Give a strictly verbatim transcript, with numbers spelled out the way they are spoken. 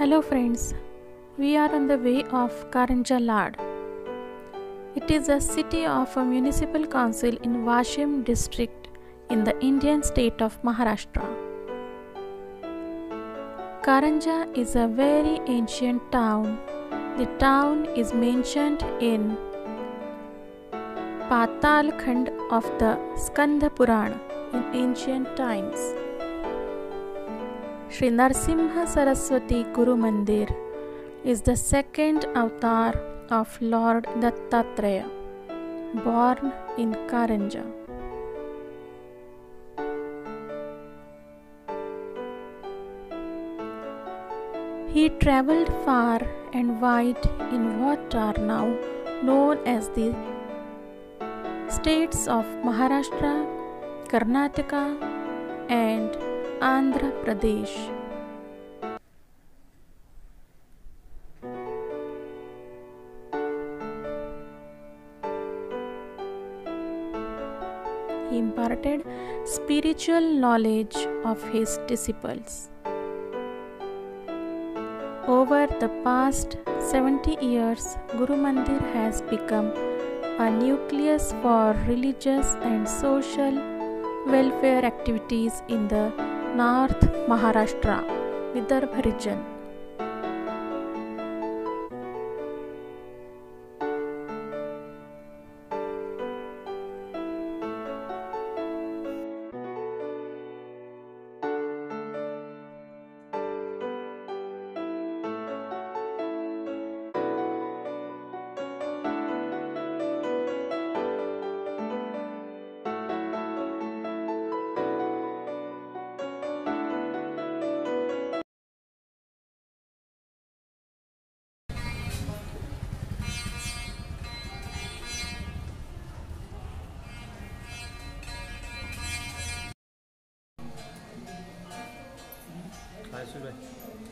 Hello friends, we are on the way of Karanja Lad. It is a city of a municipal council in Washim district in the Indian state of Maharashtra. Karanja is a very ancient town. The town is mentioned in Patal Khand of the Skanda Purana in ancient times. Sri Narsimha Saraswati Guru Mandir is the second avatar of Lord Dattatreya, born in Karanja. He travelled far and wide in what are now known as the states of Maharashtra, Karnataka, and Andhra Pradesh. He imparted spiritual knowledge of his disciples. Over the past seventy years, Guru Mandir has become a nucleus for religious and social welfare activities in the North Maharashtra, Vidarbha region. काय सुरू आहे?